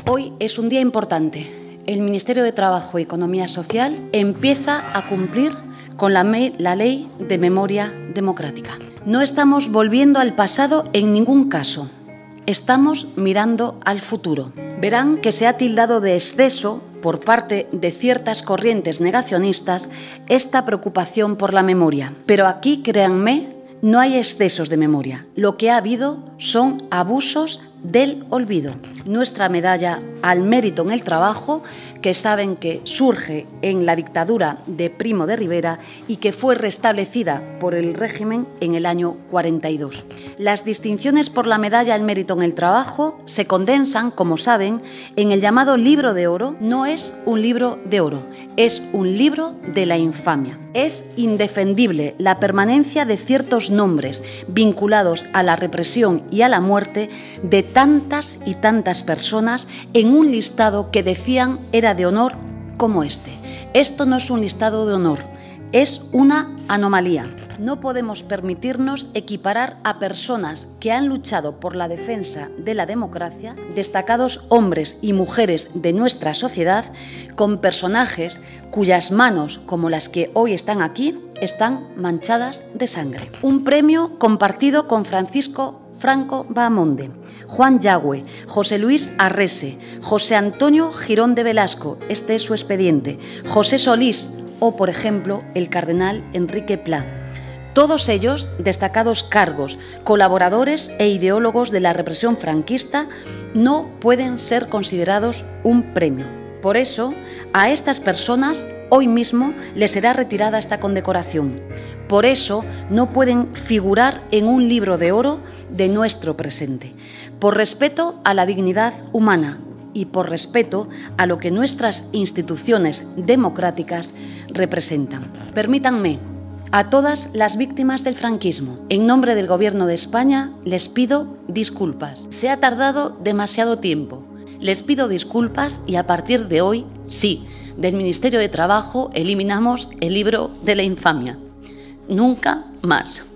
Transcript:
Hoy es un día importante. El Ministerio de Trabajo y Economía Social empieza a cumplir con la Ley de Memoria Democrática. No estamos volviendo al pasado en ningún caso. Estamos mirando al futuro. Verán que se ha tildado de exceso por parte de ciertas corrientes negacionistas esta preocupación por la memoria. Pero aquí, créanme, no hay excesos de memoria. Lo que ha habido son abusos del olvido. Nuestra medalla al mérito en el trabajo, que saben que surge en la dictadura de Primo de Rivera y que fue restablecida por el régimen en el año 42. Las distinciones por la medalla al mérito en el trabajo se condensan, como saben, en el llamado Libro de Oro. No es un libro de oro, es un libro de la infamia. Es indefendible la permanencia de ciertos nombres vinculados a la represión y a la muerte de tantas y tantas personas en un listado que decían era de honor como este. Esto no es un listado de honor, es una anomalía. No podemos permitirnos equiparar a personas que han luchado por la defensa de la democracia, destacados hombres y mujeres de nuestra sociedad, con personajes cuyas manos, como las que hoy están aquí, están manchadas de sangre. Un premio compartido con Francisco Franco Bahamonde, Juan Yagüe, José Luis Arrese, José Antonio Girón de Velasco, este es su expediente, José Solís o, por ejemplo, el cardenal Enrique Pla. Todos ellos destacados cargos, colaboradores e ideólogos de la represión franquista, no pueden ser considerados un premio. Por eso, a estas personas hoy mismo les será retirada esta condecoración. Por eso no pueden figurar en un libro de oro de nuestro presente. Por respeto a la dignidad humana y por respeto a lo que nuestras instituciones democráticas representan. Permítanme, a todas las víctimas del franquismo, en nombre del Gobierno de España, les pido disculpas. Se ha tardado demasiado tiempo. Les pido disculpas y a partir de hoy, sí, del Ministerio de Trabajo eliminamos el libro de la infamia. Nunca más.